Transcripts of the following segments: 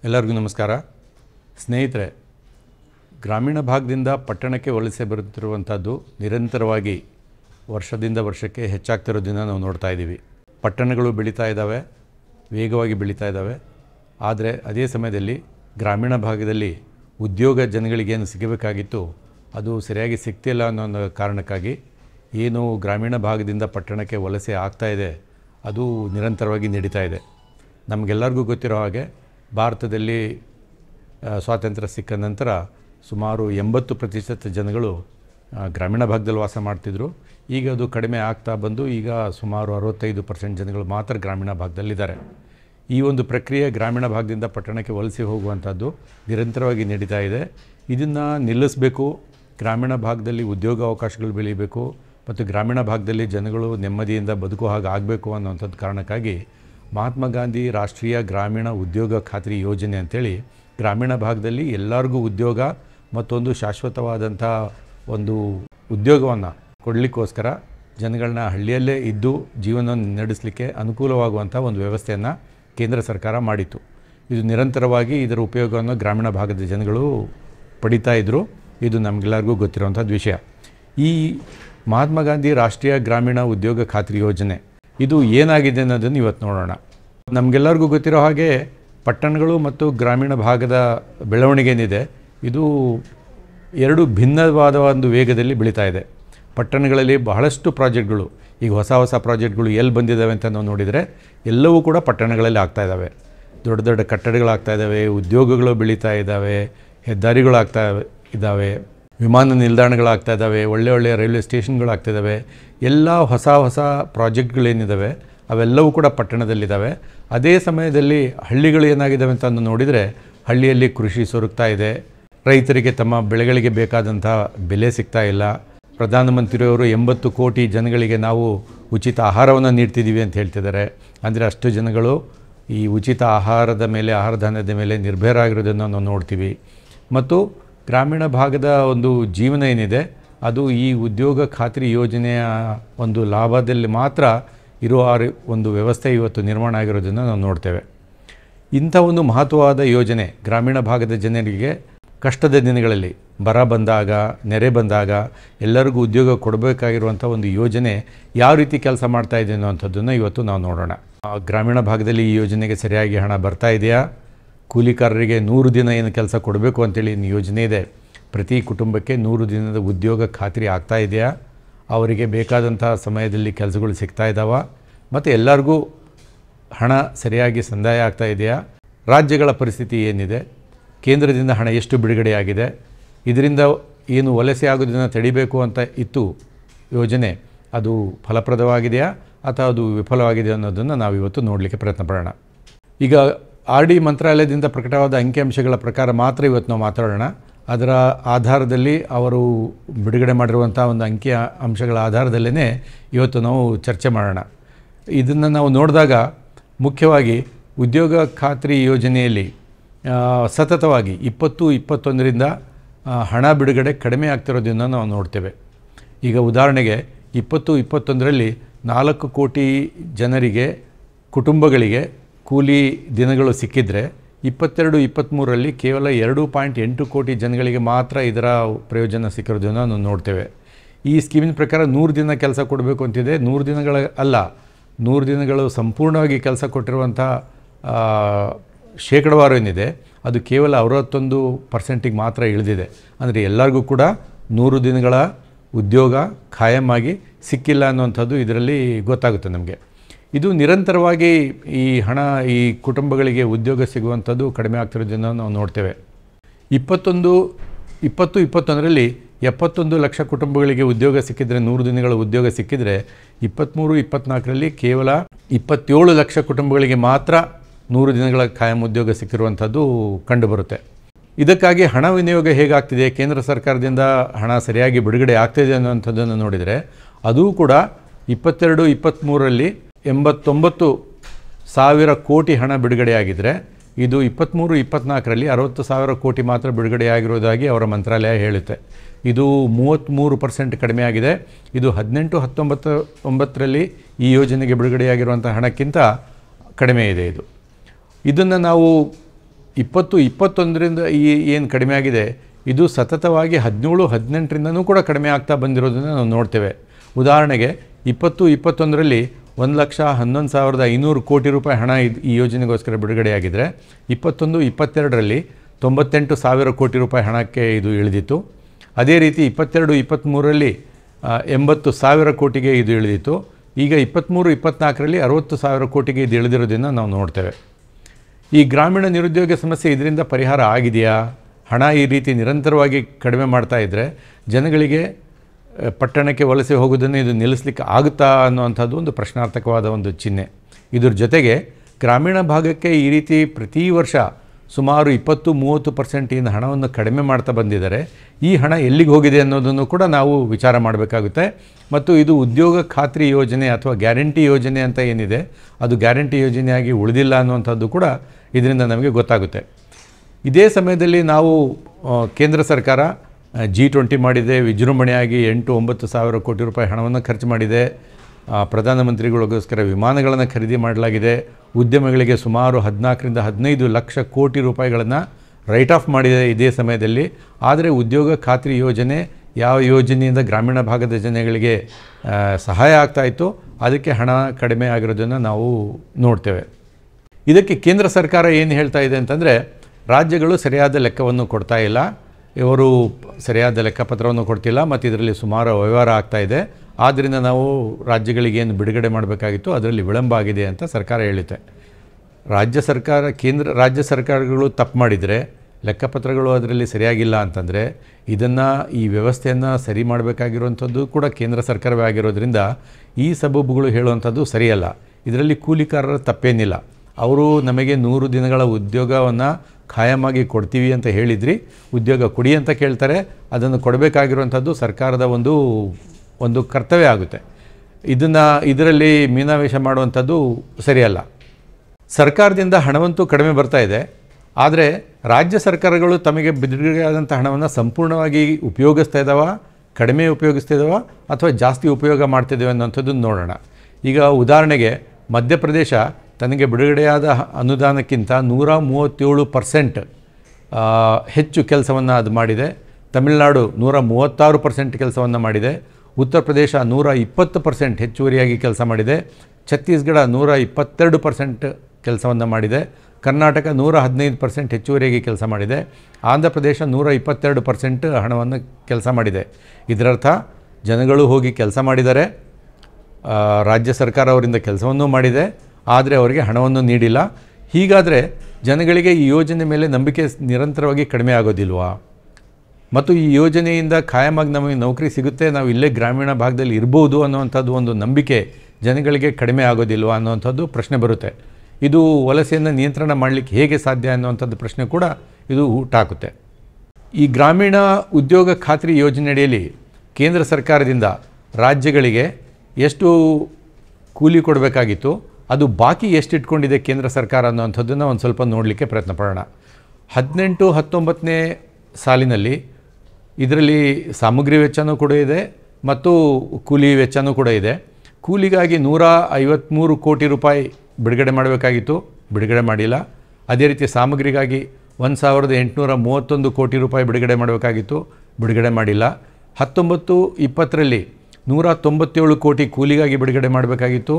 ಎಲ್ಲರಿಗೂ ನಮಸ್ಕಾರ. ಸ್ನೇಹಿತರೆ, ಗ್ರಾಮೀಣ ಭಾಗದಿಂದ ಪಟ್ಟಣಕ್ಕೆ ವಲಸೆ ಬರುತ್ತಿರುವಂಥದ್ದು ನಿರಂತರವಾಗಿ ವರ್ಷದಿಂದ ವರ್ಷಕ್ಕೆ ಹೆಚ್ಚಾಗ್ತಿರೋದನ್ನು ನಾವು ನೋಡ್ತಾ ಇದ್ದೀವಿ. ಪಟ್ಟಣಗಳು ಬೆಳೀತಾ ಇದ್ದಾವೆ, ವೇಗವಾಗಿ ಬೆಳೀತಾ ಇದ್ದಾವೆ. ಆದರೆ ಅದೇ ಸಮಯದಲ್ಲಿ ಗ್ರಾಮೀಣ ಭಾಗದಲ್ಲಿ ಉದ್ಯೋಗ ಜನಗಳಿಗೇನು ಸಿಗಬೇಕಾಗಿತ್ತು ಅದು ಸರಿಯಾಗಿ ಸಿಗ್ತಿಲ್ಲ ಅನ್ನೋ ಒಂದು ಕಾರಣಕ್ಕಾಗಿ ಏನು ಗ್ರಾಮೀಣ ಭಾಗದಿಂದ ಪಟ್ಟಣಕ್ಕೆ ವಲಸೆ ಆಗ್ತಾ ಇದೆ ಅದು ನಿರಂತರವಾಗಿ ನಡೀತಾ ಇದೆ. ನಮಗೆಲ್ಲರಿಗೂ ಗೊತ್ತಿರೋ ಹಾಗೆ ಭಾರತದಲ್ಲಿ ಸ್ವಾತಂತ್ರ್ಯ ಸಿಕ್ಕ ನಂತರ ಸುಮಾರು 80% ಜನಗಳು ಗ್ರಾಮೀಣ ಭಾಗದಲ್ಲಿ ವಾಸ ಮಾಡ್ತಿದ್ರು. ಈಗ ಅದು ಕಡಿಮೆ ಆಗ್ತಾ ಬಂದು ಈಗ ಸುಮಾರು 65% ಜನಗಳು ಮಾತ್ರ ಗ್ರಾಮೀಣ ಭಾಗದಲ್ಲಿದ್ದಾರೆ. ಈ ಒಂದು ಪ್ರಕ್ರಿಯೆ ಗ್ರಾಮೀಣ ಭಾಗದಿಂದ ಪಟ್ಟಣಕ್ಕೆ ವಲಸೆ ಹೋಗುವಂಥದ್ದು ನಿರಂತರವಾಗಿ ನಡೀತಾ ಇದೆ. ಇದನ್ನು ನಿಲ್ಲಿಸಬೇಕು, ಗ್ರಾಮೀಣ ಭಾಗದಲ್ಲಿ ಉದ್ಯೋಗ ಅವಕಾಶಗಳು ಬೆಳೀಬೇಕು ಮತ್ತು ಗ್ರಾಮೀಣ ಭಾಗದಲ್ಲಿ ಜನಗಳು ನೆಮ್ಮದಿಯಿಂದ ಬದುಕೋ ಹಾಗೆ ಆಗಬೇಕು ಅನ್ನೋಂಥದ್ದು ಕಾರಣಕ್ಕಾಗಿ ಮಹಾತ್ಮ ಗಾಂಧಿ ರಾಷ್ಟ್ರೀಯ ಗ್ರಾಮೀಣ ಉದ್ಯೋಗ ಖಾತ್ರಿ ಯೋಜನೆ ಅಂತೇಳಿ ಗ್ರಾಮೀಣ ಭಾಗದಲ್ಲಿ ಎಲ್ಲರಿಗೂ ಉದ್ಯೋಗ ಮತ್ತೊಂದು ಶಾಶ್ವತವಾದಂಥ ಒಂದು ಉದ್ಯೋಗವನ್ನು ಕೊಡಲಿಕ್ಕೋಸ್ಕರ ಜನಗಳನ್ನ ಹಳ್ಳಿಯಲ್ಲೇ ಇದ್ದು ಜೀವನವನ್ನು ನಡೆಸಲಿಕ್ಕೆ ಅನುಕೂಲವಾಗುವಂಥ ಒಂದು ವ್ಯವಸ್ಥೆಯನ್ನು ಕೇಂದ್ರ ಸರ್ಕಾರ ಮಾಡಿತ್ತು. ಇದು ನಿರಂತರವಾಗಿ ಇದರ ಉಪಯೋಗವನ್ನು ಗ್ರಾಮೀಣ ಭಾಗದ ಜನಗಳು ಪಡಿತಾ ಇದ್ದರು. ಇದು ನಮಗೆಲ್ಲರಿಗೂ ಗೊತ್ತಿರುವಂಥದ್ದು ವಿಷಯ. ಈ ಮಹಾತ್ಮ ಗಾಂಧಿ ರಾಷ್ಟ್ರೀಯ ಗ್ರಾಮೀಣ ಉದ್ಯೋಗ ಖಾತ್ರಿ ಯೋಜನೆ ಇದು ಏನಾಗಿದೆ ಅನ್ನೋದನ್ನು ಇವತ್ತು ನೋಡೋಣ. ನಮಗೆಲ್ಲರಿಗೂ ಗೊತ್ತಿರೋ ಹಾಗೆ ಪಟ್ಟಣಗಳು ಮತ್ತು ಗ್ರಾಮೀಣ ಭಾಗದ ಬೆಳವಣಿಗೆ ಏನಿದೆ ಇದು ಎರಡು ಭಿನ್ನವಾದ ಒಂದು ವೇಗದಲ್ಲಿ ಬೆಳೀತಾ ಇದೆ. ಪಟ್ಟಣಗಳಲ್ಲಿ ಬಹಳಷ್ಟು ಪ್ರಾಜೆಕ್ಟ್ಗಳು, ಈಗ ಹೊಸ ಪ್ರಾಜೆಕ್ಟ್ಗಳು ಎಲ್ಲಿ ಬಂದಿದ್ದಾವೆ ಅಂತ ನಾವು ನೋಡಿದರೆ ಎಲ್ಲವೂ ಕೂಡ ಪಟ್ಟಣಗಳಲ್ಲಿ ಆಗ್ತಾಯಿದ್ದಾವೆ. ದೊಡ್ಡ ದೊಡ್ಡ ಕಟ್ಟಡಗಳಾಗ್ತಾ ಇದ್ದಾವೆ, ಉದ್ಯೋಗಗಳು ಬೆಳೀತಾ ಇದ್ದಾವೆ, ಹೆದ್ದಾರಿಗಳು ಆಗ್ತಾ ಇದ್ದಾವೆ, ವಿಮಾನ ನಿಲ್ದಾಣಗಳಾಗ್ತಾ ಇದ್ದಾವೆ, ಒಳ್ಳೆಯ ರೈಲ್ವೆ ಸ್ಟೇಷನ್ಗಳಾಗ್ತಿದ್ದಾವೆ. ಎಲ್ಲ ಹೊಸ ಪ್ರಾಜೆಕ್ಟ್ಗಳೇನಿದ್ದಾವೆ ಅವೆಲ್ಲವೂ ಕೂಡ ಪಟ್ಟಣದಲ್ಲಿದ್ದಾವೆ. ಅದೇ ಸಮಯದಲ್ಲಿ ಹಳ್ಳಿಗಳು ಏನಾಗಿದ್ದಾವೆ ಅಂತ ನೋಡಿದರೆ ಹಳ್ಳಿಯಲ್ಲಿ ಕೃಷಿ ಸೊರಗ್ತಾ ಇದೆ, ರೈತರಿಗೆ ತಮ್ಮ ಬೆಳೆಗಳಿಗೆ ಬೇಕಾದಂಥ ಬೆಲೆ ಸಿಗ್ತಾ ಇಲ್ಲ. ಪ್ರಧಾನಮಂತ್ರಿಯವರು 80 ಕೋಟಿ ಜನಗಳಿಗೆ ನಾವು ಉಚಿತ ಆಹಾರವನ್ನು ನೀಡ್ತಿದ್ದೀವಿ ಅಂತ ಹೇಳ್ತಿದ್ದಾರೆ. ಅಂದರೆ ಅಷ್ಟು ಜನಗಳು ಈ ಉಚಿತ ಆಹಾರದ ಮೇಲೆ, ಆಹಾರಧಾನ್ಯದ ಮೇಲೆ ನಿರ್ಭಯರಾಗಿರೋದನ್ನು ನಾವು ನೋಡ್ತೀವಿ. ಮತ್ತು ಗ್ರಾಮೀಣ ಭಾಗದ ಒಂದು ಜೀವನ ಏನಿದೆ ಅದು ಈ ಉದ್ಯೋಗ ಖಾತ್ರಿ ಯೋಜನೆಯ ಒಂದು ಲಾಭದಲ್ಲಿ ಮಾತ್ರ ಇರುವ ಒಂದು ವ್ಯವಸ್ಥೆ ಇವತ್ತು ನಿರ್ಮಾಣ ಆಗಿರೋದನ್ನು ನಾವು ನೋಡ್ತೇವೆ. ಇಂಥ ಒಂದು ಮಹತ್ವವಾದ ಯೋಜನೆ ಗ್ರಾಮೀಣ ಭಾಗದ ಜನರಿಗೆ ಕಷ್ಟದ ದಿನಗಳಲ್ಲಿ ಬರ ಬಂದಾಗ, ನೆರೆ ಬಂದಾಗ ಎಲ್ಲರಿಗೂ ಉದ್ಯೋಗ ಕೊಡಬೇಕಾಗಿರುವಂಥ ಒಂದು ಯೋಜನೆ ಯಾವ ರೀತಿ ಕೆಲಸ ಮಾಡ್ತಾ ಇದೆ ಅನ್ನೋವಂಥದ್ದನ್ನು ಇವತ್ತು ನಾವು ನೋಡೋಣ. ಗ್ರಾಮೀಣ ಭಾಗದಲ್ಲಿ ಈ ಯೋಜನೆಗೆ ಸರಿಯಾಗಿ ಹಣ ಬರ್ತಾ ಇದೆಯಾ? ಕೂಲಿಕಾರರಿಗೆ 100 ದಿನ ಏನು ಕೆಲಸ ಕೊಡಬೇಕು ಅಂತೇಳಿ ಯೋಜನೆ ಇದೆ. ಪ್ರತಿ ಕುಟುಂಬಕ್ಕೆ 100 ದಿನದ ಉದ್ಯೋಗ ಖಾತ್ರಿ ಆಗ್ತಾ ಇದೆಯಾ? ಅವರಿಗೆ ಬೇಕಾದಂಥ ಸಮಯದಲ್ಲಿ ಕೆಲಸಗಳು ಸಿಗ್ತಾ ಇದ್ದಾವ? ಮತ್ತು ಎಲ್ಲರಿಗೂ ಹಣ ಸರಿಯಾಗಿ ಸಂದಾಯ ಆಗ್ತಾ ಇದೆಯಾ? ರಾಜ್ಯಗಳ ಪರಿಸ್ಥಿತಿ ಏನಿದೆ? ಕೇಂದ್ರದಿಂದ ಹಣ ಎಷ್ಟು ಬಿಡುಗಡೆಯಾಗಿದೆ? ಇದರಿಂದ ಏನು ವಲಸೆ ಆಗೋದನ್ನು ತಡಿಬೇಕು ಅಂತ ಇತ್ತು ಯೋಜನೆ, ಅದು ಫಲಪ್ರದವಾಗಿದೆಯಾ ಅಥವಾ ಅದು ವಿಫಲವಾಗಿದೆ ಅನ್ನೋದನ್ನು ನಾವು ಇವತ್ತು ನೋಡಲಿಕ್ಕೆ ಪ್ರಯತ್ನ ಪಡೋಣ. ಈಗ RD ಮಂತ್ರಾಲಯದಿಂದ ಪ್ರಕಟವಾದ ಅಂಕಿಅಂಶಗಳ ಪ್ರಕಾರ ಮಾತ್ರ ಇವತ್ತು ನಾವು ಮಾತಾಡೋಣ. ಅದರ ಆಧಾರದಲ್ಲಿ ಅವರು ಬಿಡುಗಡೆ ಮಾಡಿರುವಂಥ ಒಂದು ಅಂಕಿಅಂಶಗಳ ಆಧಾರದಲ್ಲೇ ಇವತ್ತು ನಾವು ಚರ್ಚೆ ಮಾಡೋಣ. ಇದನ್ನು ನಾವು ನೋಡಿದಾಗ ಮುಖ್ಯವಾಗಿ ಉದ್ಯೋಗ ಖಾತ್ರಿ ಯೋಜನೆಯಲ್ಲಿ ಸತತವಾಗಿ 2021ರಿಂದ ಹಣ ಬಿಡುಗಡೆ ಕಡಿಮೆ ಆಗ್ತಿರೋದನ್ನು ನಾವು ನೋಡ್ತೇವೆ. ಈಗ ಉದಾಹರಣೆಗೆ 2021ರಲ್ಲಿ 4 ಕೋಟಿ ಜನರಿಗೆ, ಕುಟುಂಬಗಳಿಗೆ ಕೂಲಿ ದಿನಗಳು ಸಿಕ್ಕಿದರೆ 22-23ರಲ್ಲಿ ಕೇವಲ 2.8 ಕೋಟಿ ಜನಗಳಿಗೆ ಮಾತ್ರ ಇದರ ಪ್ರಯೋಜನ ಸಿಕ್ಕಿರೋದನ್ನು ನಾವು ನೋಡ್ತೇವೆ. ಈ ಸ್ಕೀಮಿನ ಪ್ರಕಾರ 100 ದಿನ ಕೆಲಸ ಕೊಡಬೇಕು ಅಂತಿದೆ. 100 ದಿನಗಳ ಅಲ್ಲ, 100 ದಿನಗಳು ಸಂಪೂರ್ಣವಾಗಿ ಕೆಲಸ ಕೊಟ್ಟಿರುವಂಥ ಶೇಕಡವಾರು ಏನಿದೆ ಅದು ಕೇವಲ 61% ಮಾತ್ರ ಇಳಿದಿದೆ. ಅಂದರೆ ಎಲ್ಲರಿಗೂ ಕೂಡ 100 ದಿನಗಳ ಉದ್ಯೋಗ ಖಾಯಮಾಗಿ ಸಿಕ್ಕಿಲ್ಲ ಅನ್ನುವಂಥದ್ದು ಇದರಲ್ಲಿ ಗೊತ್ತಾಗುತ್ತೆ ನಮಗೆ. ಇದು ನಿರಂತರವಾಗಿ ಈ ಹಣ ಈ ಕುಟುಂಬಗಳಿಗೆ ಉದ್ಯೋಗ ಸಿಗುವಂಥದ್ದು ಕಡಿಮೆ ಆಗ್ತಿರೋದನ್ನು ನಾವು ನೋಡ್ತೇವೆ. 2021ರಲ್ಲಿ 71 ಲಕ್ಷ ಕುಟುಂಬಗಳಿಗೆ ಉದ್ಯೋಗ ಸಿಕ್ಕಿದರೆ, 100 ದಿನಗಳ ಉದ್ಯೋಗ ಸಿಕ್ಕಿದರೆ 23-24ರಲ್ಲಿ ಕೇವಲ 27 ಲಕ್ಷ ಕುಟುಂಬಗಳಿಗೆ ಮಾತ್ರ 100 ದಿನಗಳ ಖಾಯಂ ಉದ್ಯೋಗ ಸಿಕ್ಕಿರುವಂಥದ್ದು ಕಂಡುಬರುತ್ತೆ. ಇದಕ್ಕಾಗಿ ಹಣ ವಿನಿಯೋಗ ಹೇಗಾಗ್ತಿದೆ, ಕೇಂದ್ರ ಸರ್ಕಾರದಿಂದ ಹಣ ಸರಿಯಾಗಿ ಬಿಡುಗಡೆ ಆಗ್ತಿದೆ ಅನ್ನುವಂಥದ್ದನ್ನು ನೋಡಿದರೆ ಅದು ಕೂಡ 22-23ರಲ್ಲಿ 89,000 ಕೋಟಿ ಹಣ ಬಿಡುಗಡೆಯಾಗಿದ್ದರೆ ಇದು 23-24ರಲ್ಲಿ 60,000 ಕೋಟಿ ಮಾತ್ರ ಬಿಡುಗಡೆಯಾಗಿರೋದಾಗಿ ಅವರ ಮಂತ್ರಾಲಯ ಹೇಳುತ್ತೆ. ಇದು 33% ಕಡಿಮೆ ಆಗಿದೆ. ಇದು 18-19ರಲ್ಲಿ ಈ ಯೋಜನೆಗೆ ಬಿಡುಗಡೆಯಾಗಿರುವಂಥ ಹಣಕ್ಕಿಂತ ಕಡಿಮೆ ಇದೆ. ಇದನ್ನು ನಾವು 2021ರಿಂದ ಏನು ಕಡಿಮೆ ಆಗಿದೆ ಇದು ಸತತವಾಗಿ 17-18ರಿಂದನೂ ಕೂಡ ಕಡಿಮೆ ಆಗ್ತಾ ಬಂದಿರೋದನ್ನು ನಾವು ನೋಡ್ತೇವೆ. ಉದಾಹರಣೆಗೆ 2021ರಲ್ಲಿ 1,11,500 ಕೋಟಿ ರೂಪಾಯಿ ಹಣ ಈ ಯೋಜನೆಗೋಸ್ಕರ ಬಿಡುಗಡೆಯಾಗಿದ್ದರೆ 21-22ರಲ್ಲಿ 98,000 ಕೋಟಿ ರೂಪಾಯಿ ಹಣಕ್ಕೆ ಇದು ಇಳಿದಿತ್ತು. ಅದೇ ರೀತಿ 22-23ರಲ್ಲಿ 80,000 ಕೋಟಿಗೆ ಇದು ಇಳಿದಿತ್ತು. ಈಗ 23-24ರಲ್ಲಿ 60,000 ಕೋಟಿಗೆ ಇದು ಇಳಿದಿರೋದನ್ನು ನಾವು ನೋಡ್ತೇವೆ. ಈ ಗ್ರಾಮೀಣ ನಿರುದ್ಯೋಗ ಸಮಸ್ಯೆ ಇದರಿಂದ ಪರಿಹಾರ ಆಗಿದೆಯಾ? ಹಣ ಈ ರೀತಿ ನಿರಂತರವಾಗಿ ಕಡಿಮೆ ಮಾಡ್ತಾ ಇದ್ದರೆ ಜನಗಳಿಗೆ ಪಟ್ಟಣಕ್ಕೆ ವಲಸೆ ಹೋಗೋದನ್ನು ಇದು ನಿಲ್ಲಿಸಲಿಕ್ಕೆ ಆಗುತ್ತಾ ಅನ್ನುವಂಥದ್ದು ಒಂದು ಪ್ರಶ್ನಾರ್ಥಕವಾದ ಒಂದು ಚಿಹ್ನೆ. ಇದ್ರ ಜೊತೆಗೆ ಗ್ರಾಮೀಣ ಭಾಗಕ್ಕೆ ಈ ರೀತಿ ಪ್ರತಿ ವರ್ಷ ಸುಮಾರು 20-30% ಹಣವನ್ನು ಕಡಿಮೆ ಮಾಡ್ತಾ ಬಂದಿದ್ದಾರೆ. ಈ ಹಣ ಎಲ್ಲಿಗೆ ಹೋಗಿದೆ ಅನ್ನೋದನ್ನು ಕೂಡ ನಾವು ವಿಚಾರ ಮಾಡಬೇಕಾಗುತ್ತೆ. ಮತ್ತು ಇದು ಉದ್ಯೋಗ ಖಾತ್ರಿ ಯೋಜನೆ ಅಥವಾ ಗ್ಯಾರಂಟಿ ಯೋಜನೆ ಅಂತ ಏನಿದೆ ಅದು ಗ್ಯಾರಂಟಿ ಯೋಜನೆಯಾಗಿ ಉಳಿದಿಲ್ಲ ಅನ್ನುವಂಥದ್ದು ಕೂಡ ಇದರಿಂದ ನಮಗೆ ಗೊತ್ತಾಗುತ್ತೆ. ಇದೇ ಸಮಯದಲ್ಲಿ ನಾವು ಕೇಂದ್ರ ಸರ್ಕಾರ G20 ಮಾಡಿದೆ, ವಿಜೃಂಭಣೆಯಾಗಿ 8-9 ಸಾವಿರ ಕೋಟಿ ರೂಪಾಯಿ ಹಣವನ್ನು ಖರ್ಚು ಮಾಡಿದೆ. ಪ್ರಧಾನಮಂತ್ರಿಗಳಿಗೋಸ್ಕರ ವಿಮಾನಗಳನ್ನು ಖರೀದಿ ಮಾಡಲಾಗಿದೆ. ಉದ್ಯಮಗಳಿಗೆ ಸುಮಾರು 14-15 ಲಕ್ಷ ಕೋಟಿ ರೂಪಾಯಿಗಳನ್ನು ರೈಟ್ ಆಫ್ ಮಾಡಿದೆ ಇದೇ ಸಮಯದಲ್ಲಿ. ಆದರೆ ಉದ್ಯೋಗ ಖಾತ್ರಿ ಯೋಜನೆ ಯಾವ ಯೋಜನೆಯಿಂದ ಗ್ರಾಮೀಣ ಭಾಗದ ಜನಗಳಿಗೆ ಸಹಾಯ ಆಗ್ತಾಯಿತ್ತು ಅದಕ್ಕೆ ಹಣ ಕಡಿಮೆ ಆಗಿರೋದನ್ನು ನಾವು ನೋಡ್ತೇವೆ. ಇದಕ್ಕೆ ಕೇಂದ್ರ ಸರ್ಕಾರ ಏನು ಹೇಳ್ತಾ ಇದೆ ಅಂತಂದರೆ ರಾಜ್ಯಗಳು ಸರಿಯಾದ ಲೆಕ್ಕವನ್ನು ಕೊಡ್ತಾ ಇಲ್ಲ, ಇವರು ಸರಿಯಾದ ಲೆಕ್ಕಪತ್ರವನ್ನು ಕೊಡ್ತಿಲ್ಲ ಮತ್ತು ಇದರಲ್ಲಿ ಸುಮಾರು ವ್ಯವಹಾರ ಆಗ್ತಾಯಿದೆ. ಆದ್ದರಿಂದ ನಾವು ರಾಜ್ಯಗಳಿಗೇನು ಬಿಡುಗಡೆ ಮಾಡಬೇಕಾಗಿತ್ತು ಅದರಲ್ಲಿ ವಿಳಂಬ ಆಗಿದೆ ಅಂತ ಸರ್ಕಾರ ಹೇಳುತ್ತೆ. ರಾಜ್ಯ ಸರ್ಕಾರಗಳು ತಪ್ಪು ಮಾಡಿದರೆ ಲೆಕ್ಕಪತ್ರಗಳು ಅದರಲ್ಲಿ ಸರಿಯಾಗಿಲ್ಲ ಅಂತಂದರೆ ಈ ವ್ಯವಸ್ಥೆಯನ್ನು ಸರಿ ಮಾಡಬೇಕಾಗಿರುವಂಥದ್ದು ಕೂಡ ಕೇಂದ್ರ ಸರ್ಕಾರವೇ ಆಗಿರೋದ್ರಿಂದ ಈ ಸಬೂಬುಗಳು ಹೇಳುವಂಥದ್ದು ಸರಿಯಲ್ಲ. ಇದರಲ್ಲಿ ಕೂಲಿಕಾರರ ತಪ್ಪೇನಿಲ್ಲ. ಅವರು ನಮಗೆ 100 ದಿನಗಳ ಉದ್ಯೋಗವನ್ನು ಖಾಯಮಾಗಿ ಕೊಡ್ತೀವಿ ಅಂತ ಹೇಳಿದ್ರಿ, ಉದ್ಯೋಗ ಕೊಡಿ ಅಂತ ಕೇಳ್ತಾರೆ. ಅದನ್ನು ಕೊಡಬೇಕಾಗಿರುವಂಥದ್ದು ಸರ್ಕಾರದ ಒಂದು ಕರ್ತವ್ಯ ಆಗುತ್ತೆ. ಇದರಲ್ಲಿ ಮೀನಾವೇಶ ಮಾಡುವಂಥದ್ದು ಸರಿಯಲ್ಲ. ಸರ್ಕಾರದಿಂದ ಹಣವಂತೂ ಕಡಿಮೆ ಬರ್ತಾ ಇದೆ, ಆದರೆ ರಾಜ್ಯ ಸರ್ಕಾರಗಳು ತಮಗೆ ಬಿಡುಗಡೆಯಾದಂಥ ಹಣವನ್ನು ಸಂಪೂರ್ಣವಾಗಿ ಉಪಯೋಗಿಸ್ತಾ ಇದ್ದಾವ, ಕಡಿಮೆ ಉಪಯೋಗಿಸ್ತಾ ಇದ್ದಾವ ಅಥವಾ ಜಾಸ್ತಿ ಉಪಯೋಗ ಮಾಡ್ತಿದ್ದೇವೆ ಅನ್ನೋಂಥದ್ದನ್ನು ನೋಡೋಣ. ಈಗ ಉದಾಹರಣೆಗೆ ಮಧ್ಯಪ್ರದೇಶ ತನಗೆ ಬಿಡುಗಡೆಯಾದ ಅನುದಾನಕ್ಕಿಂತ 137% ಹೆಚ್ಚು ಕೆಲಸವನ್ನು ಅದು ಮಾಡಿದೆ. ತಮಿಳುನಾಡು 136% ಕೆಲಸವನ್ನು ಮಾಡಿದೆ. ಉತ್ತರ ಪ್ರದೇಶ 120% ಹೆಚ್ಚುವರಿಯಾಗಿ ಕೆಲಸ ಮಾಡಿದೆ. ಛತ್ತೀಸ್ಗಢ 122% ಕೆಲಸವನ್ನು ಮಾಡಿದೆ. ಕರ್ನಾಟಕ 115% ಹೆಚ್ಚುವರಿಯಾಗಿ ಕೆಲಸ ಮಾಡಿದೆ. ಆಂಧ್ರ ಪ್ರದೇಶ 122% ಹಣವನ್ನು ಕೆಲಸ ಮಾಡಿದೆ. ಇದರರ್ಥ ಜನಗಳು ಹೋಗಿ ಕೆಲಸ ಮಾಡಿದ್ದಾರೆ, ರಾಜ್ಯ ಸರ್ಕಾರ ಅವರಿಂದ ಕೆಲಸವನ್ನೂ ಮಾಡಿದೆ, ಆದರೆ ಅವರಿಗೆ ಹಣವನ್ನು ನೀಡಿಲ್ಲ. ಹೀಗಾದರೆ ಜನಗಳಿಗೆ ಈ ಯೋಜನೆ ಮೇಲೆ ನಂಬಿಕೆ ನಿರಂತರವಾಗಿ ಕಡಿಮೆ ಆಗೋದಿಲ್ವಾ? ಮತ್ತು ಈ ಯೋಜನೆಯಿಂದ ಖಾಯಮಾಗಿ ನಮಗೆ ನೌಕರಿ ಸಿಗುತ್ತೆ, ನಾವು ಇಲ್ಲೇ ಗ್ರಾಮೀಣ ಭಾಗದಲ್ಲಿ ಇರ್ಬೋದು ಅನ್ನುವಂಥದ್ದು ಒಂದು ನಂಬಿಕೆ ಜನಗಳಿಗೆ ಕಡಿಮೆ ಆಗೋದಿಲ್ವಾ ಅನ್ನುವಂಥದ್ದು ಪ್ರಶ್ನೆ ಬರುತ್ತೆ. ಇದು ವಲಸೆಯನ್ನು ನಿಯಂತ್ರಣ ಮಾಡಲಿಕ್ಕೆ ಹೇಗೆ ಸಾಧ್ಯ ಅನ್ನುವಂಥದ್ದು ಪ್ರಶ್ನೆ ಕೂಡ ಇದು ಹುಟ್ಟಾಕುತ್ತೆ. ಈ ಗ್ರಾಮೀಣ ಉದ್ಯೋಗ ಖಾತ್ರಿ ಯೋಜನೆಯಡಿಯಲ್ಲಿ ಕೇಂದ್ರ ಸರ್ಕಾರದಿಂದ ರಾಜ್ಯಗಳಿಗೆ ಎಷ್ಟು ಕೂಲಿ ಕೊಡಬೇಕಾಗಿತ್ತು, ಅದು ಬಾಕಿ ಎಷ್ಟು ಇಟ್ಕೊಂಡಿದೆ ಕೇಂದ್ರ ಸರ್ಕಾರ ಅನ್ನೋವಂಥದ್ದನ್ನು ಒಂದು ಸ್ವಲ್ಪ ನೋಡಲಿಕ್ಕೆ ಪ್ರಯತ್ನ ಪಡೋಣ. 18-19ನೇ ಸಾಲಿನಲ್ಲಿ ಇದರಲ್ಲಿ ಸಾಮಗ್ರಿ ವೆಚ್ಚನೂ ಕೂಡ ಇದೆ ಮತ್ತು ಕೂಲಿ ವೆಚ್ಚನೂ ಕೂಡ ಇದೆ. ಕೂಲಿಗಾಗಿ 153 ಕೋಟಿ ರೂಪಾಯಿ ಬಿಡುಗಡೆ ಮಾಡಬೇಕಾಗಿತ್ತು, ಬಿಡುಗಡೆ ಮಾಡಿಲ್ಲ. ಅದೇ ರೀತಿ ಸಾಮಗ್ರಿಗಾಗಿ 1,831 ಕೋಟಿ ರೂಪಾಯಿ ಬಿಡುಗಡೆ ಮಾಡಬೇಕಾಗಿತ್ತು, ಬಿಡುಗಡೆ ಮಾಡಿಲ್ಲ. 19-20ರಲ್ಲಿ 197 ಕೋಟಿ ಕೂಲಿಗಾಗಿ ಬಿಡುಗಡೆ ಮಾಡಬೇಕಾಗಿತ್ತು,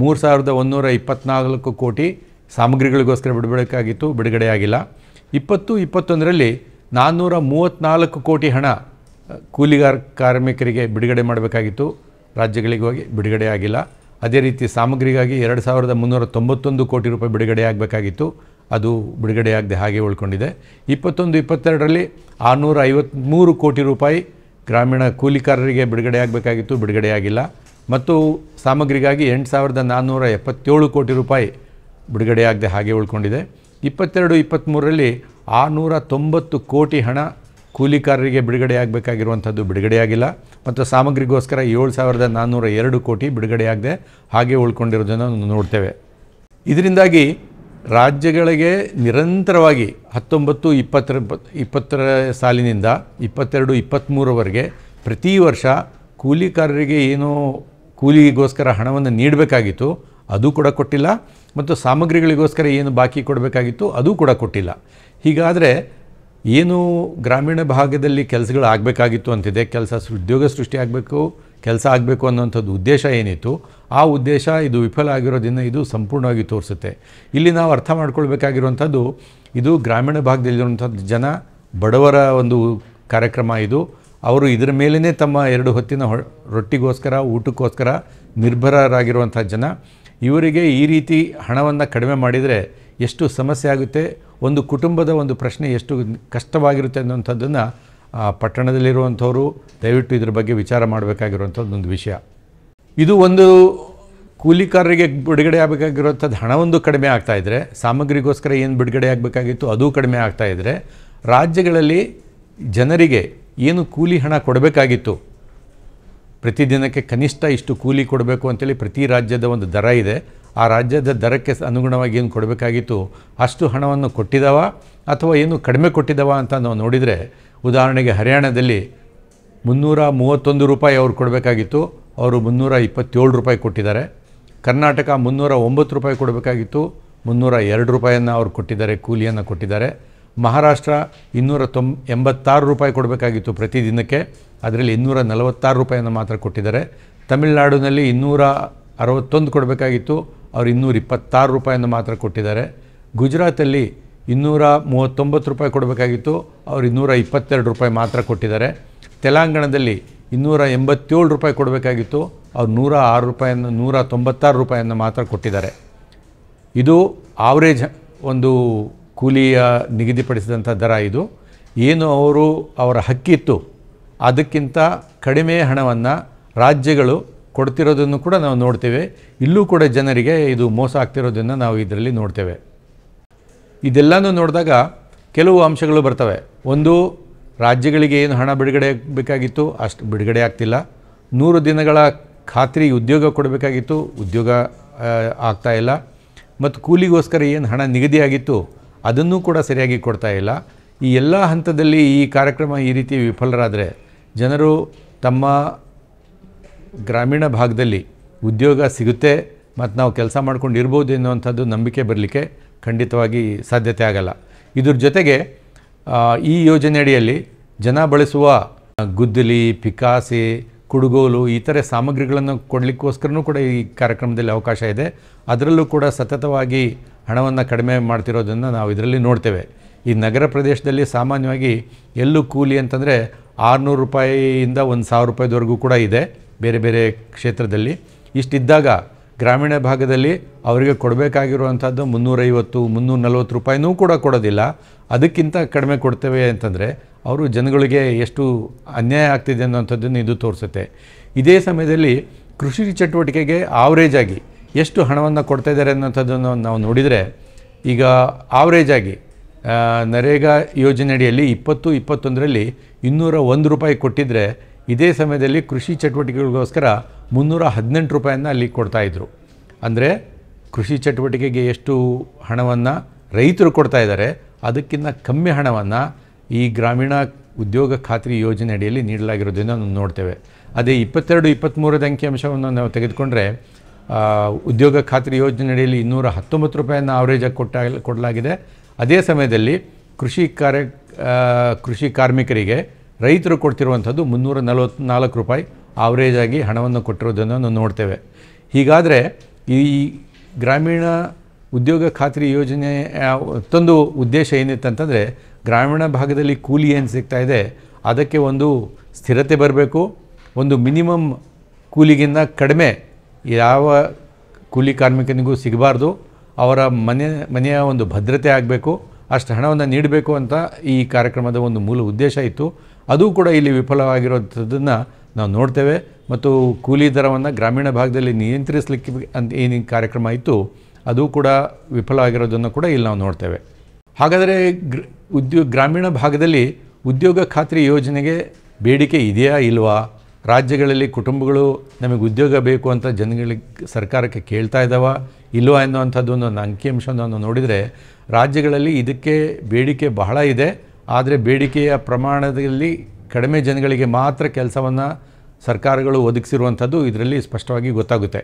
3,124 ಕೋಟಿ ಸಾಮಗ್ರಿಗಳಿಗೋಸ್ಕರ ಬಿಡಬೇಕಾಗಿತ್ತು, ಬಿಡುಗಡೆಯಾಗಿಲ್ಲ. 20-21ರಲ್ಲಿ 434 ಕೋಟಿ ಹಣ ಕಾರ್ಮಿಕರಿಗೆ ಬಿಡುಗಡೆ ಮಾಡಬೇಕಾಗಿತ್ತು, ರಾಜ್ಯಗಳಿಗೆ ಹೋಗಿ ಬಿಡುಗಡೆಯಾಗಿಲ್ಲ. ಅದೇ ರೀತಿ ಸಾಮಗ್ರಿಗಾಗಿ 2,391 ಕೋಟಿ ರೂಪಾಯಿ ಬಿಡುಗಡೆಯಾಗಬೇಕಾಗಿತ್ತು, ಅದು ಬಿಡುಗಡೆಯಾಗದೆ ಹಾಗೆ ಉಳ್ಕೊಂಡಿದೆ. 21-22ರಲ್ಲಿ 653 ಕೋಟಿ ರೂಪಾಯಿ ಗ್ರಾಮೀಣ ಕೂಲಿಕಾರರಿಗೆ ಬಿಡುಗಡೆಯಾಗಬೇಕಾಗಿತ್ತು, ಬಿಡುಗಡೆಯಾಗಿಲ್ಲ. ಮತ್ತು ಸಾಮಗ್ರಿಗಾಗಿ 8,477 ಕೋಟಿ ರೂಪಾಯಿ ಬಿಡುಗಡೆಯಾಗದೆ ಹಾಗೆ ಉಳ್ಕೊಂಡಿದೆ. 22-23ರಲ್ಲಿ 690 ಕೋಟಿ ಹಣ ಕೂಲಿಕಾರರಿಗೆ ಬಿಡುಗಡೆಯಾಗಬೇಕಾಗಿರುವಂಥದ್ದು ಬಿಡುಗಡೆಯಾಗಿಲ್ಲ. ಮತ್ತು ಸಾಮಗ್ರಿಗೋಸ್ಕರ 7,402 ಕೋಟಿ ಬಿಡುಗಡೆಯಾಗದೆ ಹಾಗೆ ಉಳ್ಕೊಂಡಿರೋದನ್ನು ನೋಡ್ತೇವೆ. ಇದರಿಂದಾಗಿ ರಾಜ್ಯಗಳಿಗೆ ನಿರಂತರವಾಗಿ 19-20ರ ಸಾಲಿನಿಂದ 22-23ವರೆಗೆ ಪ್ರತಿ ವರ್ಷ ಕೂಲಿಕಾರರಿಗೆ ಏನೋ ಕೂಲಿಗೋಸ್ಕರ ಹಣವನ್ನು ನೀಡಬೇಕಾಗಿತ್ತು, ಅದು ಕೂಡ ಕೊಟ್ಟಿಲ್ಲ, ಮತ್ತು ಸಾಮಗ್ರಿಗಳಿಗೋಸ್ಕರ ಏನು ಬಾಕಿ ಕೊಡಬೇಕಾಗಿತ್ತು ಅದು ಕೂಡ ಕೊಟ್ಟಿಲ್ಲ. ಹೀಗಾದರೆ ಏನು ಗ್ರಾಮೀಣ ಭಾಗದಲ್ಲಿ ಕೆಲಸಗಳು ಆಗಬೇಕಾಗಿತ್ತು ಅಂತಿದೆ, ಉದ್ಯೋಗ ಸೃಷ್ಟಿ ಆಗಬೇಕು, ಕೆಲಸ ಆಗಬೇಕು ಅನ್ನೋಂಥದ್ದು ಉದ್ದೇಶ ಏನಿತ್ತು, ಆ ಉದ್ದೇಶ ಇದು ವಿಫಲ ಆಗಿರೋದನ್ನು ಇದು ಸಂಪೂರ್ಣವಾಗಿ ತೋರಿಸುತ್ತೆ. ಇಲ್ಲಿ ನಾವು ಅರ್ಥ ಮಾಡ್ಕೊಳ್ಬೇಕಾಗಿರುವಂಥದ್ದು, ಇದು ಗ್ರಾಮೀಣ ಭಾಗದಲ್ಲಿರುವಂಥದ್ದು ಜನ ಬಡವರ ಒಂದು ಕಾರ್ಯಕ್ರಮ ಇದು. ಅವರು ಇದರ ಮೇಲೇ ತಮ್ಮ 2 ಹೊತ್ತಿನ ರೊಟ್ಟಿಗೋಸ್ಕರ ಊಟಕ್ಕೋಸ್ಕರ ನಿರ್ಭರರಾಗಿರುವಂಥ ಜನ. ಇವರಿಗೆ ಈ ರೀತಿ ಹಣವನ್ನು ಕಡಿಮೆ ಮಾಡಿದರೆ ಎಷ್ಟು ಸಮಸ್ಯೆ ಆಗುತ್ತೆ, ಒಂದು ಕುಟುಂಬದ ಒಂದು ಪ್ರಶ್ನೆ ಎಷ್ಟು ಕಷ್ಟವಾಗಿರುತ್ತೆ ಅನ್ನೋಂಥದ್ದನ್ನು ಪಟ್ಟಣದಲ್ಲಿರುವಂಥವರು ದಯವಿಟ್ಟು ಇದ್ರ ಬಗ್ಗೆ ವಿಚಾರ ಮಾಡಬೇಕಾಗಿರುವಂಥದ್ದೊಂದು ವಿಷಯ. ಇದು ಒಂದು ಕೂಲಿಕಾರರಿಗೆ ಬಿಡುಗಡೆ ಆಗಬೇಕಾಗಿರುವಂಥದ್ದು ಹಣವೊಂದು ಕಡಿಮೆ ಆಗ್ತಾಯಿದ್ರೆ, ಸಾಮಗ್ರಿಗೋಸ್ಕರ ಏನು ಬಿಡುಗಡೆ ಆಗಬೇಕಾಗಿತ್ತು ಅದು ಕಡಿಮೆ ಆಗ್ತಾಯಿದ್ರೆ, ರಾಜ್ಯಗಳಲ್ಲಿ ಜನರಿಗೆ ಏನು ಕೂಲಿ ಹಣ ಕೊಡಬೇಕಾಗಿತ್ತು, ಪ್ರತಿದಿನಕ್ಕೆ ಕನಿಷ್ಠ ಇಷ್ಟು ಕೂಲಿ ಕೊಡಬೇಕು ಅಂತೇಳಿ ಪ್ರತಿ ರಾಜ್ಯದ ಒಂದು ದರ ಇದೆ. ಆ ರಾಜ್ಯದ ದರಕ್ಕೆ ಅನುಗುಣವಾಗಿ ಏನು ಕೊಡಬೇಕಾಗಿತ್ತು ಅಷ್ಟು ಹಣವನ್ನು ಕೊಟ್ಟಿದ್ದಾವ ಅಥವಾ ಏನು ಕಡಿಮೆ ಕೊಟ್ಟಿದ್ದಾವ ಅಂತ ನಾವು ನೋಡಿದರೆ, ಉದಾಹರಣೆಗೆ ಹರಿಯಾಣದಲ್ಲಿ 331 ರೂಪಾಯಿ ಅವ್ರು ಕೊಡಬೇಕಾಗಿತ್ತು, ಅವರು 327 ರೂಪಾಯಿ ಕೊಟ್ಟಿದ್ದಾರೆ. ಕರ್ನಾಟಕ 309 ರೂಪಾಯಿ ಕೊಡಬೇಕಾಗಿತ್ತು, 302 ರೂಪಾಯಿಯನ್ನು ಅವ್ರು ಕೊಟ್ಟಿದ್ದಾರೆ, ಕೂಲಿಯನ್ನು ಕೊಟ್ಟಿದ್ದಾರೆ. ಮಹಾರಾಷ್ಟ್ರ 286 ರೂಪಾಯಿ ಕೊಡಬೇಕಾಗಿತ್ತು ಪ್ರತಿದಿನಕ್ಕೆ, ಅದರಲ್ಲಿ 246 ರೂಪಾಯಿಯನ್ನು ಮಾತ್ರ ಕೊಟ್ಟಿದ್ದಾರೆ. ತಮಿಳುನಾಡಿನಲ್ಲಿ 261 ಕೊಡಬೇಕಾಗಿತ್ತು, ಅವರು 226 ರೂಪಾಯಿಯನ್ನು ಮಾತ್ರ ಕೊಟ್ಟಿದ್ದಾರೆ. ಗುಜರಾತಲ್ಲಿ 239 ರೂಪಾಯಿ ಕೊಡಬೇಕಾಗಿತ್ತು, ಅವರು 222 ರೂಪಾಯಿ ಮಾತ್ರ ಕೊಟ್ಟಿದ್ದಾರೆ. ತೆಲಂಗಾಣದಲ್ಲಿ 287 ರೂಪಾಯಿ ಕೊಡಬೇಕಾಗಿತ್ತು, ಅವ್ರು 106 ರೂಪಾಯಿಯನ್ನು 196 ರೂಪಾಯಿಯನ್ನು ಮಾತ್ರ ಕೊಟ್ಟಿದ್ದಾರೆ. ಇದು ಆವ್ರೇಜ್ ಒಂದು ಕೂಲಿಯ ನಿಗದಿಪಡಿಸಿದಂಥ ದರ. ಇದು ಏನು ಅವರ ಹಕ್ಕಿತ್ತು ಅದಕ್ಕಿಂತ ಕಡಿಮೆ ಹಣವನ್ನು ರಾಜ್ಯಗಳು ಕೊಡ್ತಿರೋದನ್ನು ಕೂಡ ನಾವು ನೋಡ್ತೇವೆ. ಇಲ್ಲೂ ಕೂಡ ಜನರಿಗೆ ಇದು ಮೋಸ ಆಗ್ತಿರೋದನ್ನು ನಾವು ಇದರಲ್ಲಿ ನೋಡ್ತೇವೆ. ಇದೆಲ್ಲನೂ ನೋಡಿದಾಗ ಕೆಲವು ಅಂಶಗಳು ಬರ್ತವೆ. ಒಂದು, ರಾಜ್ಯಗಳಿಗೆ ಏನು ಹಣ ಬಿಡುಗಡೆ ಬೇಕಾಗಿತ್ತು ಅಷ್ಟು ಬಿಡುಗಡೆ ಆಗ್ತಿಲ್ಲ. 100 ದಿನಗಳ ಖಾತ್ರಿ ಉದ್ಯೋಗ ಕೊಡಬೇಕಾಗಿತ್ತು, ಉದ್ಯೋಗ ಆಗ್ತಾಯಿಲ್ಲ. ಮತ್ತು ಕೂಲಿಗೋಸ್ಕರ ಏನು ಹಣ ನಿಗದಿಯಾಗಿತ್ತು ಅದನ್ನೂ ಕೂಡ ಸರಿಯಾಗಿ ಕೊಡ್ತಾ ಇಲ್ಲ. ಈ ಎಲ್ಲ ಹಂತದಲ್ಲಿ ಈ ಕಾರ್ಯಕ್ರಮ ಈ ರೀತಿ ವಿಫಲರಾದರೆ ಜನರು ತಮ್ಮ ಗ್ರಾಮೀಣ ಭಾಗದಲ್ಲಿ ಉದ್ಯೋಗ ಸಿಗುತ್ತೆ ಮತ್ತು ನಾವು ಕೆಲಸ ಮಾಡ್ಕೊಂಡು ಇರ್ಬೋದು ಎನ್ನುವಂಥದ್ದು ನಂಬಿಕೆ ಬರಲಿಕ್ಕೆ ಖಂಡಿತವಾಗಿ ಸಾಧ್ಯತೆ ಆಗಲ್ಲ. ಇದ್ರ ಜೊತೆಗೆ ಈ ಯೋಜನೆ ಅಡಿಯಲ್ಲಿ ಜನ ಬಳಸುವ ಗುದ್ದಲಿ, ಪಿಕಾಸಿ, ಕುಡುಗೋಲು ಈ ಥರ ಸಾಮಗ್ರಿಗಳನ್ನು ಕೊಡಲಿಕ್ಕೋಸ್ಕರನೂ ಕೂಡ ಈ ಕಾರ್ಯಕ್ರಮದಲ್ಲಿ ಅವಕಾಶ ಇದೆ. ಅದರಲ್ಲೂ ಕೂಡ ಸತತವಾಗಿ ಹಣವನ್ನು ಕಡಿಮೆ ಮಾಡ್ತಿರೋದನ್ನು ನಾವು ಇದರಲ್ಲಿ ನೋಡ್ತೇವೆ. ಈ ನಗರ ಪ್ರದೇಶದಲ್ಲಿ ಸಾಮಾನ್ಯವಾಗಿ ಎಲ್ಲೂ ಕೂಲಿ ಅಂತಂದರೆ 600 ರೂಪಾಯಿಯಿಂದ 1000 ರೂಪಾಯಿವರೆಗೂ ಕೂಡ ಇದೆ ಬೇರೆ ಬೇರೆ ಕ್ಷೇತ್ರದಲ್ಲಿ. ಇಷ್ಟಿದ್ದಾಗ ಗ್ರಾಮೀಣ ಭಾಗದಲ್ಲಿ ಅವರಿಗೆ ಕೊಡಬೇಕಾಗಿರುವಂಥದ್ದು 350, 340 ರೂಪಾಯಿನೂ ಕೂಡ ಕೊಡೋದಿಲ್ಲ. ಅದಕ್ಕಿಂತ ಕಡಿಮೆ ಕೊಡ್ತೇವೆ ಅಂತಂದರೆ ಅವರು ಜನಗಳಿಗೆ ಎಷ್ಟು ಅನ್ಯಾಯ ಆಗ್ತಿದೆ ಅನ್ನೋಂಥದ್ದನ್ನು ಇದು ತೋರಿಸುತ್ತೆ. ಇದೇ ಸಮಯದಲ್ಲಿ ಕೃಷಿ ಚಟುವಟಿಕೆಗೆ ಆವ್ರೇಜಾಗಿ ಎಷ್ಟು ಹಣವನ್ನು ಕೊಡ್ತಾಯಿದ್ದಾರೆ ಅನ್ನೋಂಥದ್ದನ್ನು ನಾವು ನೋಡಿದರೆ, ಈಗ ಆವ್ರೇಜಾಗಿ ನರೇಗಾ ಯೋಜನೆಯಡಿಯಲ್ಲಿ 2021ರಲ್ಲಿ 201 ರೂಪಾಯಿ ಕೊಟ್ಟಿದ್ದರೆ, ಇದೇ ಸಮಯದಲ್ಲಿ ಕೃಷಿ ಚಟುವಟಿಕೆಗಳಿಗೋಸ್ಕರ 318 ರೂಪಾಯಿಯನ್ನು ಅಲ್ಲಿ ಕೊಡ್ತಾಯಿದ್ರು. ಅಂದರೆ ಕೃಷಿ ಚಟುವಟಿಕೆಗೆ ಎಷ್ಟು ಹಣವನ್ನು ರೈತರು ಕೊಡ್ತಾಯಿದ್ದಾರೆ ಅದಕ್ಕಿಂತ ಕಮ್ಮಿ ಹಣವನ್ನು ಈ ಗ್ರಾಮೀಣ ಉದ್ಯೋಗ ಖಾತ್ರಿ ಯೋಜನೆ ಅಡಿಯಲ್ಲಿ ನೀಡಲಾಗಿರೋದನ್ನು ನಾವು ನೋಡ್ತೇವೆ. ಅದೇ 22-23 ಅಂಕಿಅಂಶವನ್ನು ನಾವು ತೆಗೆದುಕೊಂಡ್ರೆ, ಉದ್ಯೋಗ ಖಾತ್ರಿ ಯೋಜನೆ ಅಡಿಯಲ್ಲಿ 219 ರೂಪಾಯಿಯನ್ನು ಆವ್ರೇಜಾಗಿ ಕೊಡಲಾಗಿದೆ. ಅದೇ ಸಮಯದಲ್ಲಿ ಕೃಷಿ ಕಾರ್ಮಿಕರಿಗೆ ರೈತರು ಕೊಡ್ತಿರುವಂಥದ್ದು 344 ರೂಪಾಯಿ ಆವ್ರೇಜಾಗಿ ಹಣವನ್ನು ಕೊಟ್ಟಿರೋದನ್ನು ನಾವು ನೋಡ್ತೇವೆ. ಹೀಗಾದರೆ ಈ ಗ್ರಾಮೀಣ ಉದ್ಯೋಗ ಖಾತ್ರಿ ಯೋಜನೆ ಮತ್ತೊಂದು ಉದ್ದೇಶ ಏನಿತ್ತಂತಂದರೆ, ಗ್ರಾಮೀಣ ಭಾಗದಲ್ಲಿ ಕೂಲಿ ಏನು ಸಿಗ್ತಾಯಿದೆ ಅದಕ್ಕೆ ಒಂದು ಸ್ಥಿರತೆ ಬರಬೇಕು. ಒಂದು ಮಿನಿಮಮ್ ಕೂಲಿಗಿಂತ ಕಡಿಮೆ ಯಾವ ಕೂಲಿ ಕಾರ್ಮಿಕನಿಗೂ ಸಿಗಬಾರ್ದು. ಅವರ ಮನೆಯ ಒಂದು ಭದ್ರತೆ ಆಗಬೇಕು, ಅಷ್ಟು ಹಣವನ್ನು ನೀಡಬೇಕು ಅಂತ ಈ ಕಾರ್ಯಕ್ರಮದ ಒಂದು ಮೂಲ ಉದ್ದೇಶ ಇತ್ತು. ಅದು ಕೂಡ ಇಲ್ಲಿ ವಿಫಲವಾಗಿರೋಂಥದ್ದನ್ನು ನಾವು ನೋಡ್ತೇವೆ. ಮತ್ತು ಕೂಲಿ ದರವನ್ನು ಗ್ರಾಮೀಣ ಭಾಗದಲ್ಲಿ ನಿಯಂತ್ರಿಸಲಿಕ್ಕೆ ಅಂತ ಏನು ಕಾರ್ಯಕ್ರಮ ಇತ್ತು ಅದು ಕೂಡ ವಿಫಲವಾಗಿರೋದನ್ನು ಕೂಡ ಇಲ್ಲಿ ನಾವು ನೋಡ್ತೇವೆ. ಹಾಗಾದರೆ ಗ್ರಾಮೀಣ ಭಾಗದಲ್ಲಿ ಉದ್ಯೋಗ ಖಾತ್ರಿ ಯೋಜನೆಗೆ ಬೇಡಿಕೆ ಇದೆಯಾ ಇಲ್ವಾ? ರಾಜ್ಯಗಳಲ್ಲಿ ಕುಟುಂಬಗಳು ನಮಗೆ ಉದ್ಯೋಗ ಬೇಕು ಅಂತ ಜನಗಳಿಗೆ ಸರ್ಕಾರಕ್ಕೆ ಕೇಳ್ತಾ ಇದ್ದಾವ ಇಲ್ವಾ ಎನ್ನುವಂಥದ್ದೊಂದು ಅಂಕಿಅಂಶವನ್ನು ನೋಡಿದರೆ, ರಾಜ್ಯಗಳಲ್ಲಿ ಇದಕ್ಕೆ ಬೇಡಿಕೆ ಬಹಳ ಇದೆ. ಆದರೆ ಬೇಡಿಕೆಯ ಪ್ರಮಾಣದಲ್ಲಿ ಕಡಿಮೆ ಜನಗಳಿಗೆ ಮಾತ್ರ ಕೆಲಸವನ್ನು ಸರ್ಕಾರಗಳು ಒದಗಿಸಿರುವಂಥದ್ದು ಇದರಲ್ಲಿ ಸ್ಪಷ್ಟವಾಗಿ ಗೊತ್ತಾಗುತ್ತೆ.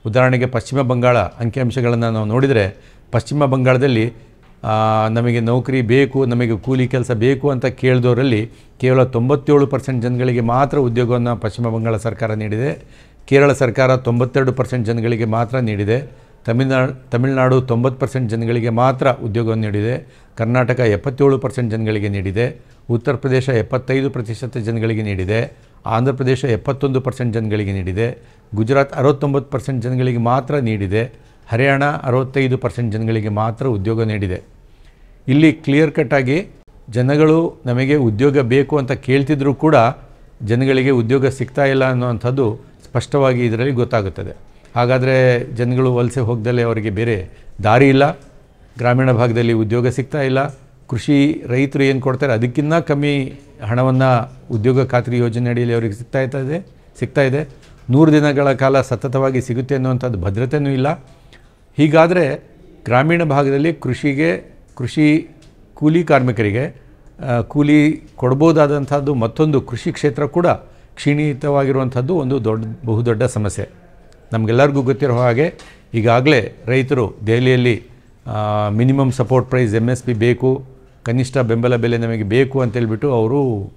ಉದಾಹರಣೆಗೆ ಪಶ್ಚಿಮ ಬಂಗಾಳ ಅಂಕಿಅಂಶಗಳನ್ನು ನಾವು ನೋಡಿದರೆ ಪಶ್ಚಿಮ ಬಂಗಾಳದಲ್ಲಿ ನಮಗೆ ನೌಕರಿ ಬೇಕು, ನಮಗೆ ಕೂಲಿ ಕೆಲಸ ಬೇಕು ಅಂತ ಕೇಳಿದವರಲ್ಲಿ ಕೇವಲ 97% ಜನಗಳಿಗೆ ಮಾತ್ರ ಉದ್ಯೋಗವನ್ನು ಪಶ್ಚಿಮ ಬಂಗಾಳ ಸರ್ಕಾರ ನೀಡಿದೆ. ಕೇರಳ ಸರ್ಕಾರ 92% ಜನಗಳಿಗೆ ಮಾತ್ರ ನೀಡಿದೆ. ತಮಿಳುನಾಡು 90% ಜನಗಳಿಗೆ ಮಾತ್ರ ಉದ್ಯೋಗವನ್ನು ನೀಡಿದೆ. ಕರ್ನಾಟಕ 77% ಜನಗಳಿಗೆ ನೀಡಿದೆ. ಉತ್ತರ ಪ್ರದೇಶ 75% ಜನಗಳಿಗೆ ನೀಡಿದೆ. ಆಂಧ್ರ ಪ್ರದೇಶ 71% ಜನಗಳಿಗೆ ನೀಡಿದೆ. ಗುಜರಾತ್ 69% ಜನಗಳಿಗೆ ಮಾತ್ರ ನೀಡಿದೆ. ಹರಿಯಾಣ 65% ಜನಗಳಿಗೆ ಮಾತ್ರ ಉದ್ಯೋಗ ನೀಡಿದೆ. ಇಲ್ಲಿ ಕ್ಲಿಯರ್ ಕಟ್ಟಾಗಿ ಜನಗಳು ನಮಗೆ ಉದ್ಯೋಗ ಬೇಕು ಅಂತ ಕೇಳ್ತಿದ್ರೂ ಕೂಡ ಜನಗಳಿಗೆ ಉದ್ಯೋಗ ಸಿಗ್ತಾ ಇಲ್ಲ ಅನ್ನುವಂಥದ್ದು ಸ್ಪಷ್ಟವಾಗಿ ಇದರಲ್ಲಿ ಗೊತ್ತಾಗುತ್ತದೆ. ಹಾಗಾದರೆ ಜನಗಳು ವಲಸೆ ಹೋಗದಲ್ಲೇ ಅವರಿಗೆ ಬೇರೆ ದಾರಿ ಇಲ್ಲ. ಗ್ರಾಮೀಣ ಭಾಗದಲ್ಲಿ ಉದ್ಯೋಗ ಸಿಗ್ತಾ ಇಲ್ಲ. ಕೃಷಿ ರೈತರು ಏನು ಕೊಡ್ತಾರೆ ಅದಕ್ಕಿಂತ ಕಮ್ಮಿ ಹಣವನ್ನು ಉದ್ಯೋಗ ಖಾತ್ರಿ ಯೋಜನೆ ಅಡಿಯಲ್ಲಿ ಅವರಿಗೆ ಸಿಗ್ತಾ ಇದೆ. 100 ದಿನಗಳ ಕಾಲ ಸತತವಾಗಿ ಸಿಗುತ್ತೆ ಅನ್ನುವಂಥದ್ದು ಭದ್ರತೆಯೂ ಇಲ್ಲ. ಹೀಗಾದರೆ ಗ್ರಾಮೀಣ ಭಾಗದಲ್ಲಿ ಕೃಷಿ ಕೂಲಿ ಕಾರ್ಮಿಕರಿಗೆ ಕೂಲಿ ಕೊಡ್ಬೋದಾದಂಥದ್ದು ಮತ್ತೊಂದು ಕೃಷಿ ಕ್ಷೇತ್ರ ಕೂಡ ಕ್ಷೀಣಿತವಾಗಿರುವಂಥದ್ದು ಒಂದು ಬಹುದೊಡ್ಡ ಸಮಸ್ಯೆ. ನಮಗೆಲ್ಲರಿಗೂ ಗೊತ್ತಿರೋ ಹಾಗೆ ಈಗಾಗಲೇ ರೈತರು ದೆಹಲಿಯಲ್ಲಿ ಮಿನಿಮಮ್ ಸಪೋರ್ಟ್ ಪ್ರೈಸ್ MSP ಬೇಕು, ಕನಿಷ್ಠ ಬೆಂಬಲ ಬೆಲೆ ನಮಗೆ ಬೇಕು ಅಂತೇಳ್ಬಿಟ್ಟು ಅವರು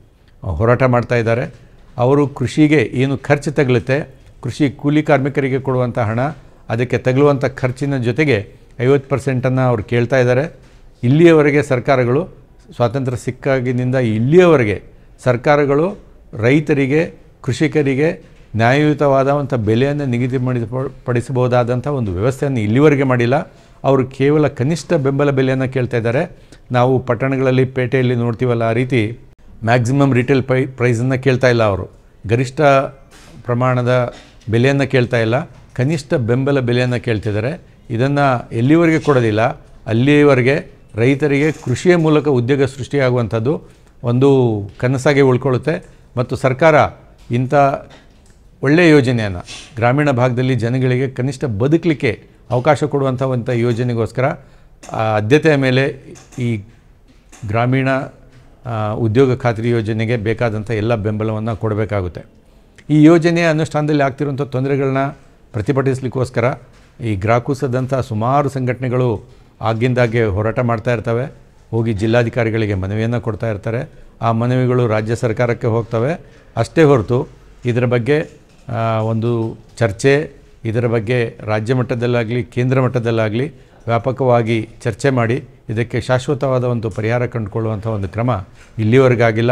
ಹೋರಾಟ ಮಾಡ್ತಾ ಇದ್ದಾರೆ. ಅವರು ಕೃಷಿಗೆ ಏನು ಖರ್ಚು ತಗಲುತ್ತೆ, ಕೃಷಿ ಕೂಲಿ ಕಾರ್ಮಿಕರಿಗೆ ಕೊಡುವಂಥ ಹಣ, ಅದಕ್ಕೆ ತಗಲುವಂಥ ಖರ್ಚಿನ ಜೊತೆಗೆ 50% ಅವ್ರು ಕೇಳ್ತಾ ಇದ್ದಾರೆ. ಇಲ್ಲಿಯವರೆಗೆ ಸರ್ಕಾರಗಳು ಸ್ವಾತಂತ್ರ್ಯ ಸಿಕ್ಕಾಗಿನಿಂದ ಇಲ್ಲಿಯವರೆಗೆ ಸರ್ಕಾರಗಳು ರೈತರಿಗೆ, ಕೃಷಿಕರಿಗೆ ನ್ಯಾಯಯುತವಾದಂಥ ಬೆಲೆಯನ್ನು ನಿಗದಿಪಡಿಸಬಹುದಾದಂಥ ಒಂದು ವ್ಯವಸ್ಥೆಯನ್ನು ಇಲ್ಲಿವರೆಗೆ ಮಾಡಿಲ್ಲ. ಅವರು ಕೇವಲ ಕನಿಷ್ಠ ಬೆಂಬಲ ಬೆಲೆಯನ್ನು ಕೇಳ್ತಾ ಇದ್ದಾರೆ. ನಾವು ಪಟ್ಟಣಗಳಲ್ಲಿ ಪೇಟೆಯಲ್ಲಿ ನೋಡ್ತೀವಲ್ಲ, ಆ ರೀತಿ ಮ್ಯಾಕ್ಸಿಮಮ್ ರಿಟೇಲ್ ಪ್ರೈಸನ್ನು ಕೇಳ್ತಾ ಇಲ್ಲ. ಅವರು ಗರಿಷ್ಠ ಪ್ರಮಾಣದ ಬೆಲೆಯನ್ನು ಕೇಳ್ತಾ ಇಲ್ಲ, ಕನಿಷ್ಠ ಬೆಂಬಲ ಬೆಲೆಯನ್ನು ಕೇಳ್ತಿದ್ದಾರೆ. ಇದನ್ನು ಎಲ್ಲಿವರೆಗೆ ಕೊಡೋದಿಲ್ಲ ಅಲ್ಲಿಯವರೆಗೆ ರೈತರಿಗೆ ಕೃಷಿಯ ಮೂಲಕ ಉದ್ಯೋಗ ಸೃಷ್ಟಿಯಾಗುವಂಥದ್ದು ಒಂದು ಕನಸಾಗಿ ಉಳ್ಕೊಳ್ಳುತ್ತೆ. ಮತ್ತು ಸರ್ಕಾರ ಇಂಥ ಒಳ್ಳೆಯ ಯೋಜನೆಯನ್ನು ಗ್ರಾಮೀಣ ಭಾಗದಲ್ಲಿ ಜನಗಳಿಗೆ ಕನಿಷ್ಠ ಬದುಕಲಿಕ್ಕೆ ಅವಕಾಶ ಕೊಡುವಂಥ ಯೋಜನೆಗೋಸ್ಕರ ಆದ್ಯತೆಯ ಮೇಲೆ ಈ ಗ್ರಾಮೀಣ ಉದ್ಯೋಗ ಖಾತ್ರಿ ಯೋಜನೆಗೆ ಬೇಕಾದಂಥ ಎಲ್ಲ ಬೆಂಬಲವನ್ನು ಕೊಡಬೇಕಾಗುತ್ತೆ. ಈ ಯೋಜನೆಯ ಅನುಷ್ಠಾನದಲ್ಲಿ ಆಗ್ತಿರುವಂಥ ತೊಂದರೆಗಳನ್ನ ಪ್ರತಿಭಟಿಸಲಿಕ್ಕೋಸ್ಕರ ಈ ಗ್ರಾಕೂಸದಂಥ ಸುಮಾರು ಸಂಘಟನೆಗಳು ಆಗಿಂದಾಗೆ ಹೋರಾಟ ಮಾಡ್ತಾ ಇರ್ತವೆ. ಹೋಗಿ ಜಿಲ್ಲಾಧಿಕಾರಿಗಳಿಗೆ ಮನವಿಯನ್ನು ಕೊಡ್ತಾ ಇರ್ತಾರೆ. ಆ ಮನವಿಗಳು ರಾಜ್ಯ ಸರ್ಕಾರಕ್ಕೆ ಹೋಗ್ತವೆ. ಅಷ್ಟೇ ಹೊರತು ಇದರ ಬಗ್ಗೆ ಒಂದು ಚರ್ಚೆ, ಇದರ ಬಗ್ಗೆ ರಾಜ್ಯ ಮಟ್ಟದಲ್ಲಾಗಲಿ ಕೇಂದ್ರ ಮಟ್ಟದಲ್ಲಾಗಲಿ ವ್ಯಾಪಕವಾಗಿ ಚರ್ಚೆ ಮಾಡಿ ಇದಕ್ಕೆ ಶಾಶ್ವತವಾದ ಒಂದು ಪರಿಹಾರ ಕಂಡುಕೊಳ್ಳುವಂಥ ಒಂದು ಕ್ರಮ ಇಲ್ಲಿವರೆಗಾಗಿಲ್ಲ.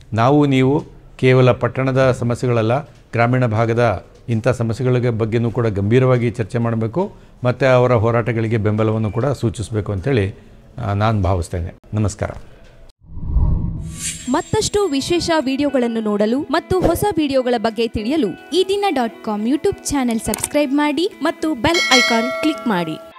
ನೀವು ಕೇವಲ ಪಟ್ಟಣದ ಸಮಸ್ಯೆಗಳಲ್ಲ, ಗ್ರಾಮೀಣ ಭಾಗದ ಇಂಥ ಸಮಸ್ಯೆಗಳ ಬಗ್ಗೆಯೂ ಕೂಡ ಗಂಭೀರವಾಗಿ ಚರ್ಚೆ ಮಾಡಬೇಕು ಮತ್ತು ಅವರ ಹೋರಾಟಗಳಿಗೆ ಬೆಂಬಲವನ್ನು ಕೂಡ ಸೂಚಿಸಬೇಕು ಅಂತೇಳಿ ನಾನು ಭಾವಿಸ್ತೇನೆ. ನಮಸ್ಕಾರ. ಮತ್ತಷ್ಟು ವಿಶೇಷ ವಿಡಿಯೋಗಳನ್ನು ನೋಡಲು ಮತ್ತು ಹೊಸ ವಿಡಿಯೋಗಳ ಬಗ್ಗೆ ತಿಳಿಯಲು eDina.com ಯೂಟ್ಯೂಬ್ ಚಾನೆಲ್ ಸಬ್ಸ್ಕ್ರೈಬ್ ಮಾಡಿ ಮತ್ತು ಬೆಲ್ ಐಕಾನ್ ಕ್ಲಿಕ್ ಮಾಡಿ.